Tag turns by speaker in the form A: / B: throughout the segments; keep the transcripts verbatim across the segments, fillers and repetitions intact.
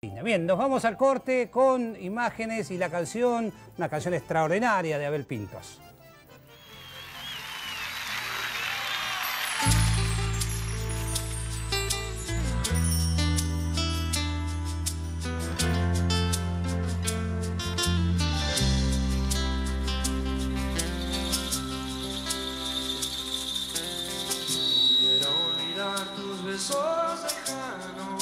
A: Bien, nos vamos al corte con imágenes y la canción, una canción extraordinaria de Abel Pintos.
B: Pudiera olvidar tus besos lejanos,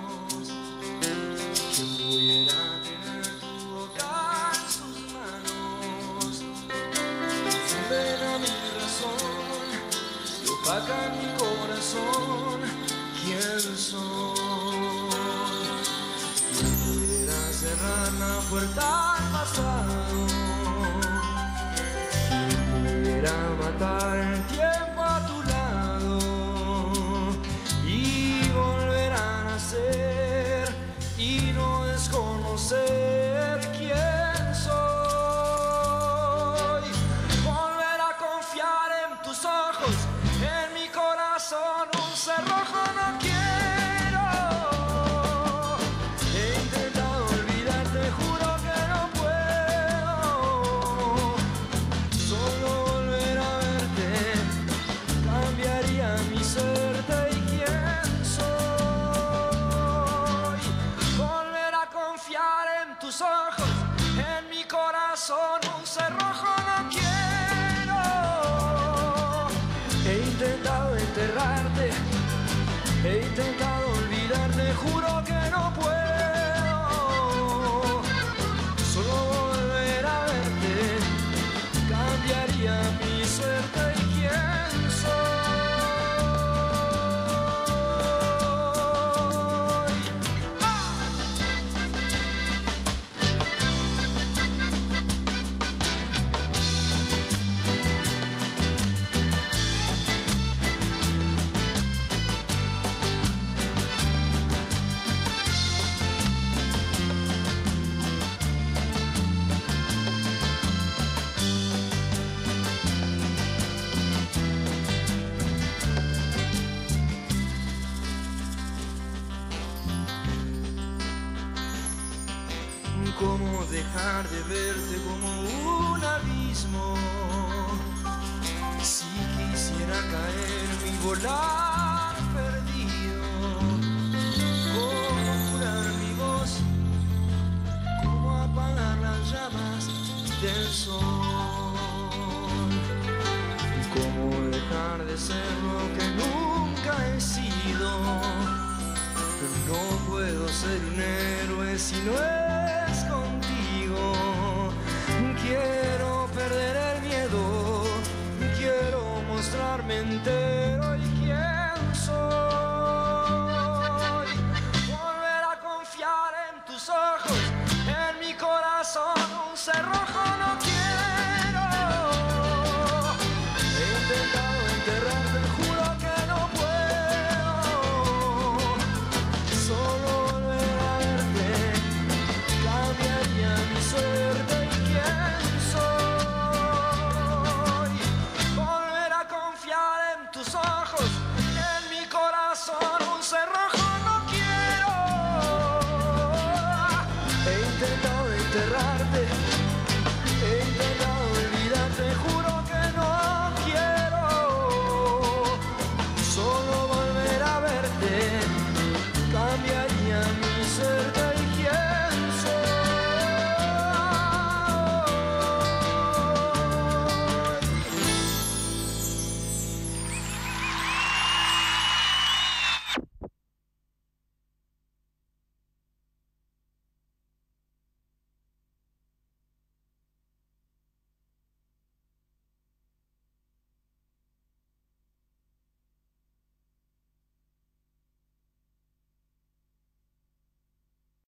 B: quien pudiera tener tu boca en sus manos, condena mi razón y opaca en mi corazón quién soy. Quien pudiera cerrar la puerta al pasado, quien pudiera matar el tiempo a tu lado y volver a nacer y no desconocer quién soy. Volver a confiar en tus ojos, en mi corazón un cerrojo no quiero. He intentado olvidarte, juro que no puedo. Solo volver a verte cambiaría mi suerte y quién soy. Volver a confiar en tus ojos, en mi corazón un cerrojo no quiero. He intentado enterrarte, he intentado olvidarte, juro que no puedo. Solo volver a verte cambiaría mi suerte y quién soy. ¿Cómo dejar de verte como un abismo? Si quisiera caerme y volar perdido, ¿cómo curar mi voz? ¿Cómo apagar las llamas del sol? ¿Cómo dejar de ser lo que nunca he sido? No puedo ser un héroe si no es contigo. Quiero perder el miedo, quiero mostrarme entero y quién soy. Volver a confiar en tus ojos, en mi corazón un cerrojo no quiero. He intentado enterrarte, juro que no puedo. Solo volver a verte cambiaría mi suerte y quién soy. Volver a confiar en tus ojos, en mi corazón un cerrojo no quiero. He intentado enterrar